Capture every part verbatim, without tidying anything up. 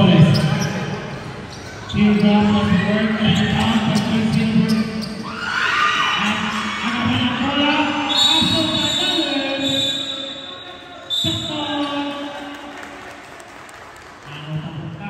Soles. Two blocks of work and on for two silver. And agapan ang bola. Pasok sa Soles. Sakto. Ano papunta?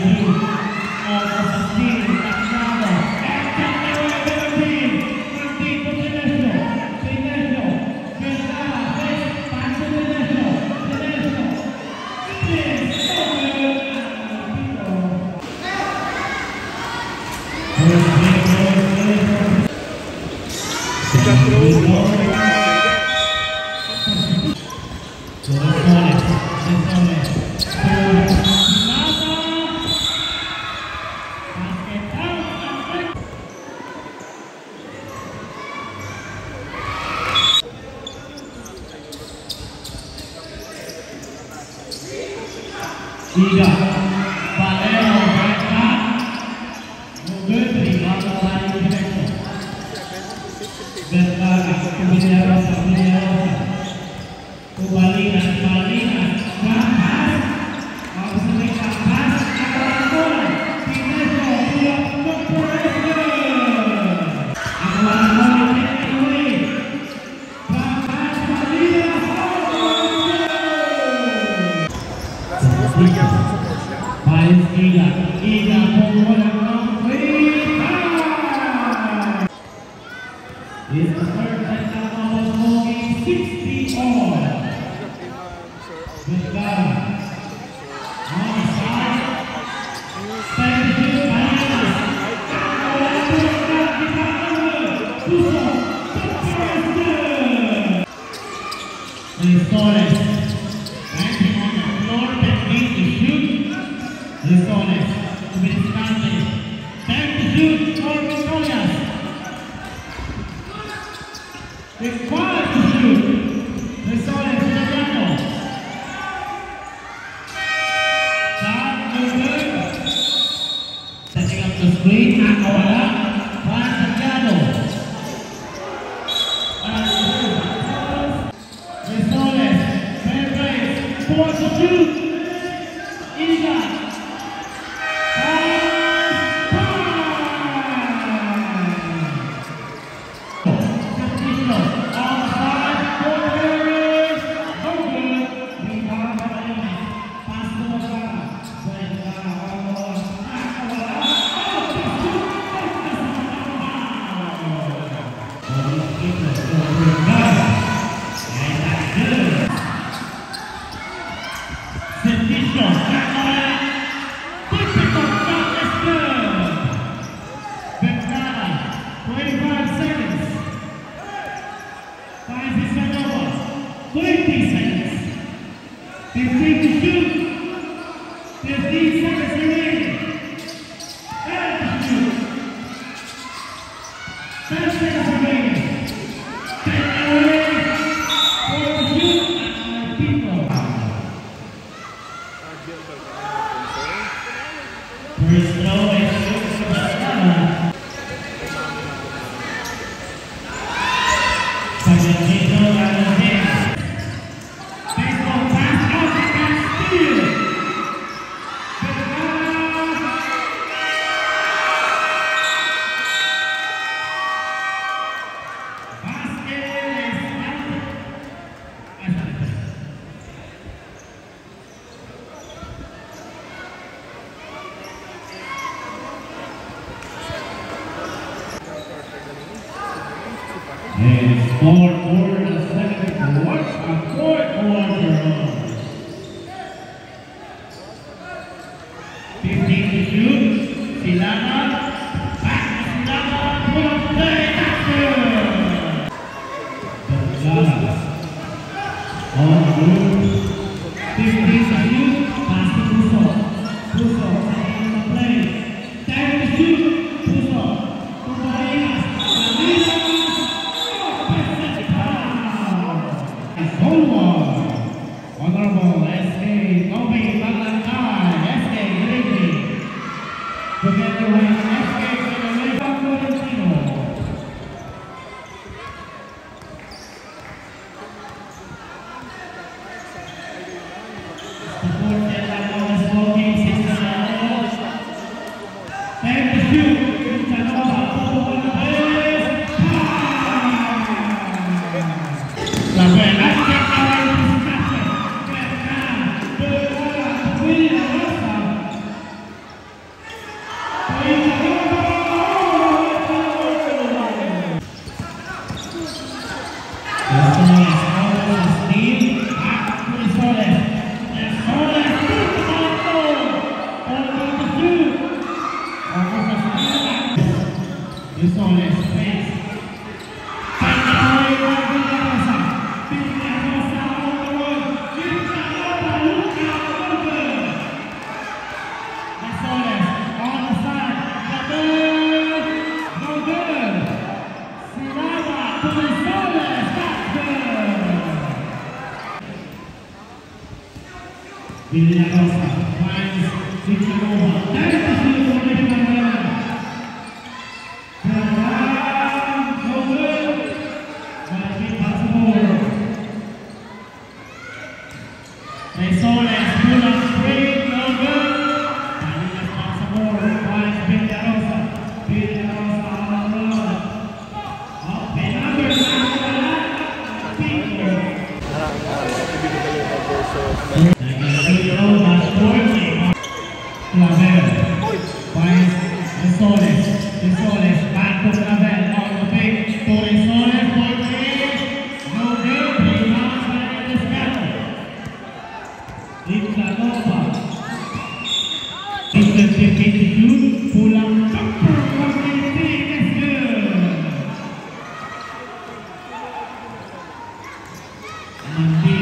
Tiga, Valero mereka memberi waktu lari mereka. Berkata kebijakan kebijakan, kebalikan kebalikan, kapas, harus mereka kapas, akan bola, tidak boleh memperoleh. Akan boleh teknik, kapas kebalikan. Paling tiga, tiga bola memperoleh. It's the third time now of smoking sixty all. Good God. On the side. Second to Valera. Restores. Ranking on the floor, technique to shoot. Restores. To be discounted. Time to shoot for Victorias. Required to shoot. Restores to the piano. Start the good. Setting up the screen. Akawala. Pass the piano. Restores. Fair play. Four to shoot. Ida. twenty seconds. fifteen to shoot. fifteen seconds remaining. ten to shoot. ten seconds remaining. ten away. four to shoot. And Kiko. First throw is shoot for Magalona. Second Kiko and the team. And score for the second quarter, a fourth quarter. fifteen to shoot. Silana. Back to Silana. Pull up play. Action. Silana. On move. fifteen to shoot. Pass to Puso. Puso. Second on the play. ten to shoot. Puso. Pumalinas. Pumalinas. Honorable S K Novi Magalona, S K Lady, together with S K Federation. Risoles, space. Villarosa finds Cicanova. That is the shoot for the Magalona. No good. But it possible. Risoles pull up straight. No good. And it is possible. Finds Villarosa. Villarosa on the road. Up and under. Kiko. Clavel finds Risoles. Risoles back to Clavel on the pick to Risoles for three. No good. Rebound by the scatter. Inter-Nova. Inter-L G U pull up jumper from the three. That's good. Mandi.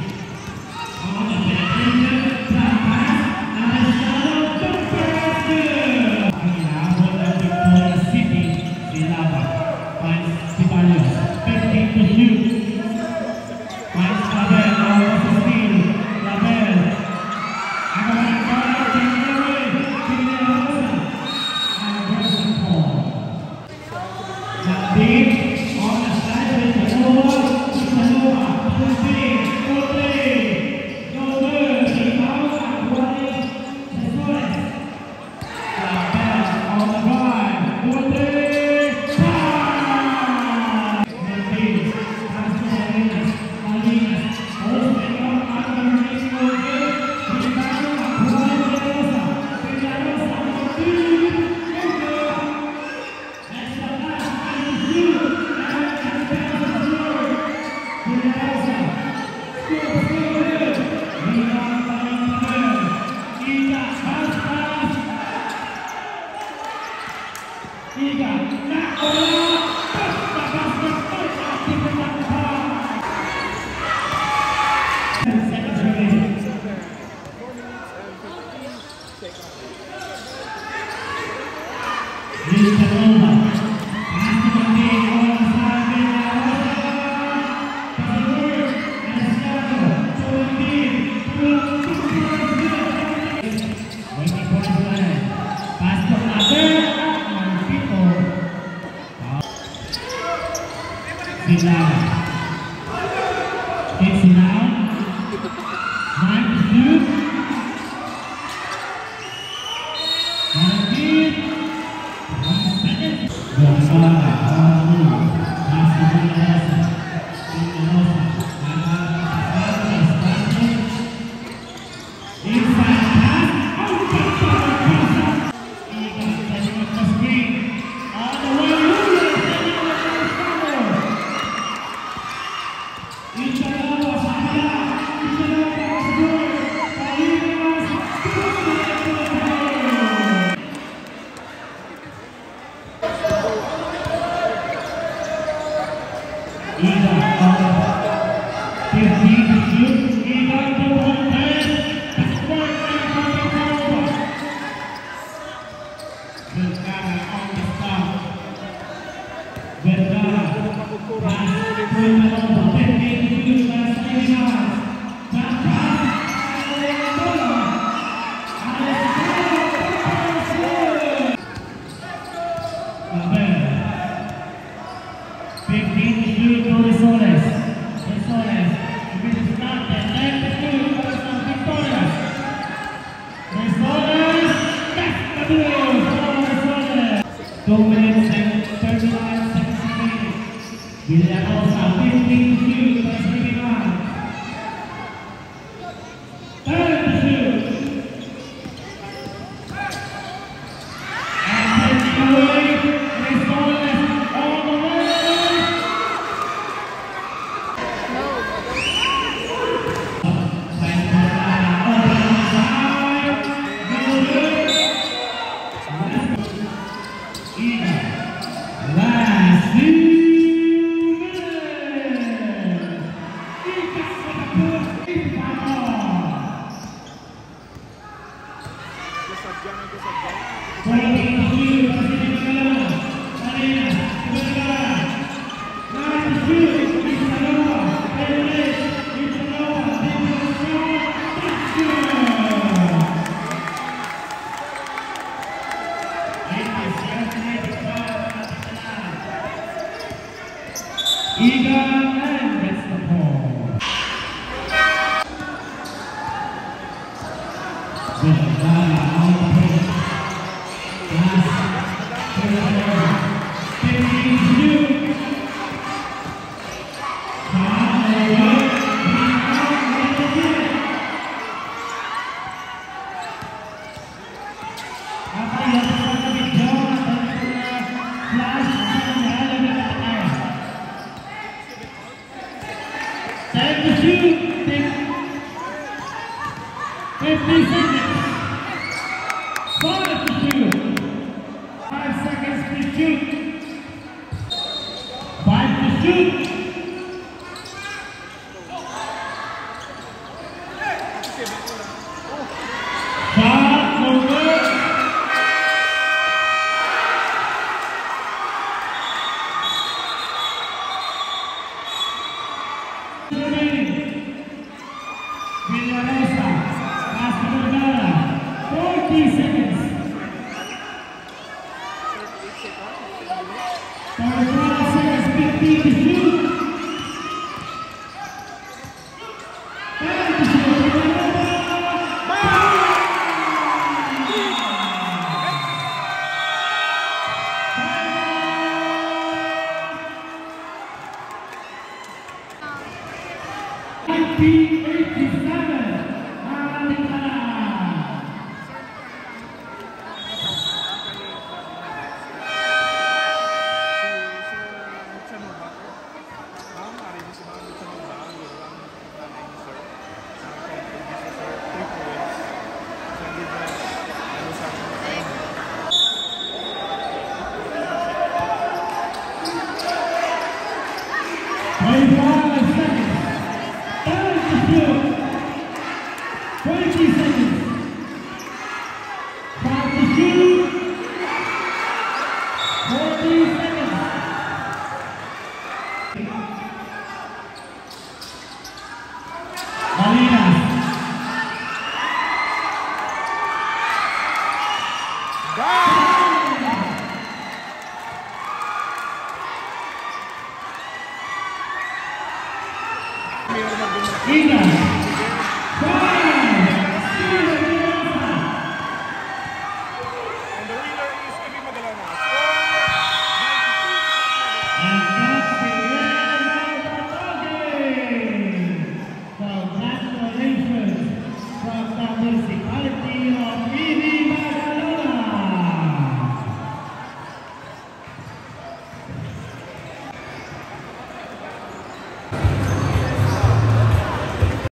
Takes it out. Nine to two. Nineteen. One second. Gonzala. Pass to Villarosa. Villarosa. Inside pass. Out the top. Eagle setting up the screen. All the way. Two minutes and thirty-nine seconds remaining. Villarosa fifteen to two, plus thirty-nine. Third to shoot. And taking away, Risoles all the way. Eagle. Ingat,